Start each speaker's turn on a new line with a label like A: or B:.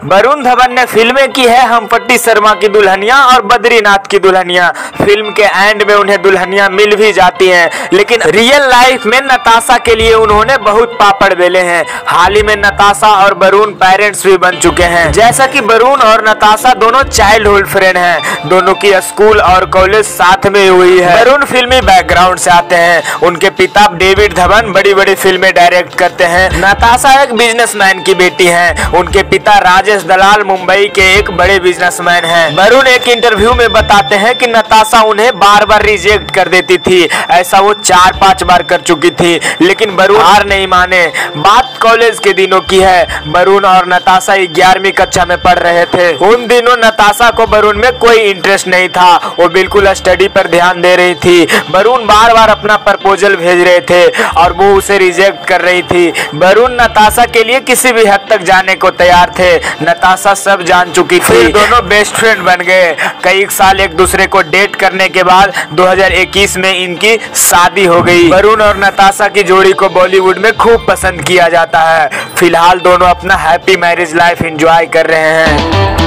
A: वरुण धवन ने फिल्में की है हम पट्टी शर्मा की दुल्हनिया और बद्रीनाथ की दुल्हनिया। फिल्म के एंड में उन्हें दुल्हनिया मिल भी जाती हैं, लेकिन रियल लाइफ में नताशा के लिए उन्होंने बहुत पापड़ बेले हैं। हाल ही में नताशा और वरुण पेरेंट्स भी बन चुके हैं। जैसा कि वरुण और नताशा दोनों चाइल्डहुड फ्रेंड हैं, दोनों की स्कूल और कॉलेज साथ में हुई है। वरुण फिल्मी बैकग्राउंड से आते हैं, उनके पिता डेविड धवन बड़ी बड़ी फिल्में डायरेक्ट करते हैं। नताशा एक बिजनेसमैन की बेटी है, उनके पिता राजेश दलाल मुंबई के एक बड़े बिजनेसमैन हैं। वरुण एक इंटरव्यू में बताते हैं कि नताशा उन्हें बार बार रिजेक्ट कर देती थी, ऐसा वो 4-5 बार कर चुकी थी, लेकिन वरुण हार नहीं माने। बात कॉलेज के दिनों की है। वरुण और नताशा 11वीं कक्षा में पढ़ रहे थे। उन दिनों नताशा को वरुण में कोई इंटरेस्ट नहीं था, वो बिल्कुल स्टडी पर ध्यान दे रही थी। वरुण बार बार अपना प्रपोजल भेज रहे थे और वो उसे रिजेक्ट कर रही थी। वरुण नताशा के लिए किसी भी हद तक जाने को तैयार थे। नताशा सब जान चुकी थी। फिर दोनों बेस्ट फ्रेंड बन गए। कई साल एक दूसरे को डेट करने के बाद 2021 में इनकी शादी हो गई। वरुण और नताशा की जोड़ी को बॉलीवुड में खूब पसंद किया जाता है। फिलहाल दोनों अपना हैप्पी मैरिज लाइफ एंजॉय कर रहे हैं।